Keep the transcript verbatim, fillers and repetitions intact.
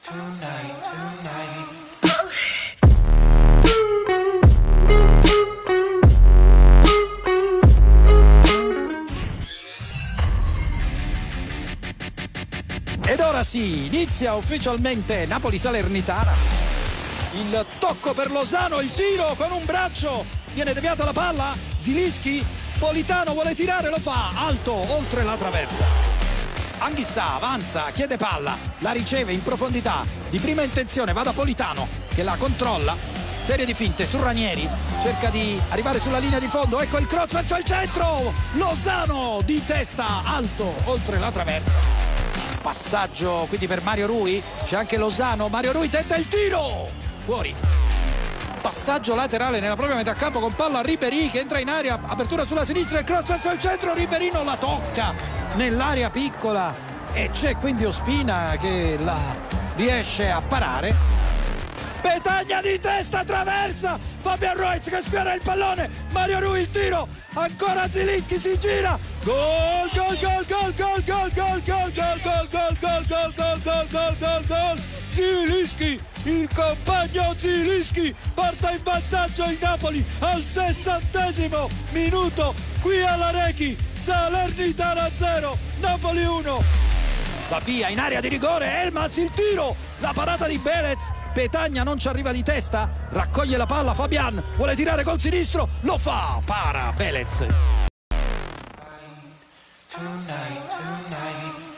Tonight, tonight. Ed ora sì, inizia ufficialmente Napoli-Salernitana. Il tocco per Lozano, il tiro con un braccio, viene deviata la palla, Zilischi, Politano vuole tirare, lo fa, alto, oltre la traversa. Anghissà avanza, chiede palla, la riceve in profondità, di prima intenzione va da Politano che la controlla, serie di finte su Ranieri, cerca di arrivare sulla linea di fondo, ecco il cross verso il centro, Lozano di testa, alto, oltre la traversa. Passaggio quindi per Mario Rui, c'è anche Lozano, Mario Rui tenta il tiro, fuori. Passaggio laterale nella propria metà campo con palla a Ribéry che entra in area, apertura sulla sinistra, il cross verso il centro, Ribéry non la tocca nell'area piccola e c'è quindi Ospina che la riesce a parare. Petagna di testa, traversa, Fabian Ruiz che sfiora il pallone, Mario Rui il tiro, ancora Zilischi si gira, gol, gol, gol, gol, gol, gol, gol, gol, gol, gol, gol, gol, gol, gol, gol, gol, gol, gol, Zilischi, il compagno Zilischi porta in vantaggio il Napoli al sessantesimo minuto, qui all'Arechi, Salernitana zero, Napoli uno. Va via in area di rigore, Elmas il tiro, la parata di Belez, Petagna non ci arriva di testa, raccoglie la palla Fabian, vuole tirare col sinistro, lo fa, para Belez. Tonight, tonight.